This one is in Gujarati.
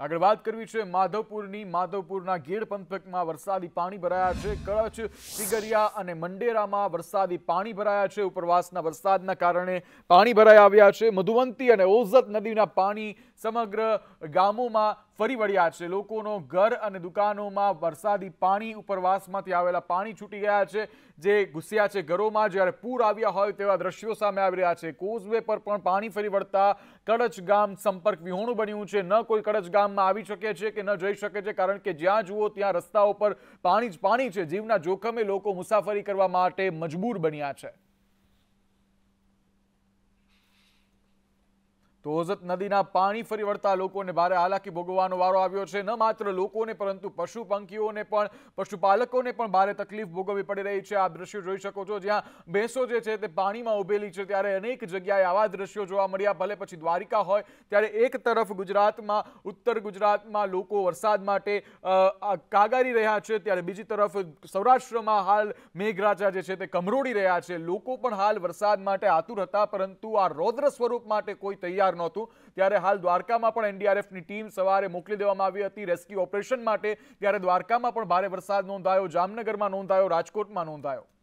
આગળ વાત કરવી છે માધવપુરના ગેડ પંથકમાં વરસાદી પાણી ભરાયા છે। કળચ, સીગરિયા અને મંડેરામાં વરસાદી પાણી ભરાયા છે। ઉપરવાસના વરસાદના કારણે પાણી ભરાઈ આવ્યા છે। મધુવંતી અને ઓઝત નદીના પાણી સમગ્ર ગામોમાં ફરી વળ્યા છે। લોકોનો ઘર અને દુકાનોમાં વરસાદી પાણી ઉપરવાસમાંથી આવેલા પાણી છૂટી ગયા છે, જે ઘૂસ્યા છે ઘરોમાં। જ્યારે પૂર આવ્યા હોય તેવા દ્રશ્યો સામે આવી રહ્યા છે। કોઝવે પર પણ પાણી ફરી વળતા કળચ ગામ સંપર્ક વિહોણું બન્યું છે। ન કોઈ કળચ ગામમાં આવી શકે છે કે ન જઈ શકે છે, કારણ કે જ્યાં જુઓ ત્યાં રસ્તાઓ પર પાણી જ પાણી છે। જીવના જોખમે લોકો મુસાફરી કરવા માટે મજબૂર બન્યા છે। તો ઓઝત નદીના પાણી ફરી વળતા લોકોને ભારે હાલાકી ભોગવવાનો વારો આવ્યો છે। ન માત્ર લોકોને પરંતુ પશુ પંખીઓને પણ, પશુપાલકોને પણ ભારે તકલીફ ભોગવવી પડી રહી છે। આ દ્રશ્યો જોઈ શકો છો, જ્યાં ભેંસો જે છે તે પાણીમાં ઉભેલી છે, ત્યારે અનેક જગ્યાએ આવા દ્રશ્યો જોવા મળ્યા। ભલે પછી દ્વારિકા હોય, ત્યારે એક તરફ ગુજરાતમાં, ઉત્તર ગુજરાતમાં લોકો વરસાદ માટે કાગારી રહ્યા છે, ત્યારે બીજી તરફ સૌરાષ્ટ્રમાં હાલ મેઘરાજા જે છે તે કમરોડી રહ્યા છે। લોકો પણ હાલ વરસાદ માટે આતુર હતા, પરંતુ આ રૌદ્ર સ્વરૂપ માટે કોઈ તૈયાર નહોતું। ત્યારે હાલ દ્વારકામાં પણ એનડીઆરએફની ટીમ સવારે મોકલી દેવામાં આવી હતી રેસ્ક્યુ ઓપરેશન માટે। ત્યારે દ્વારકામાં પણ ભારે વરસાદ નોંધાયો, જામનગરમાં નોંધાયો, રાજકોટમાં નોંધાયો।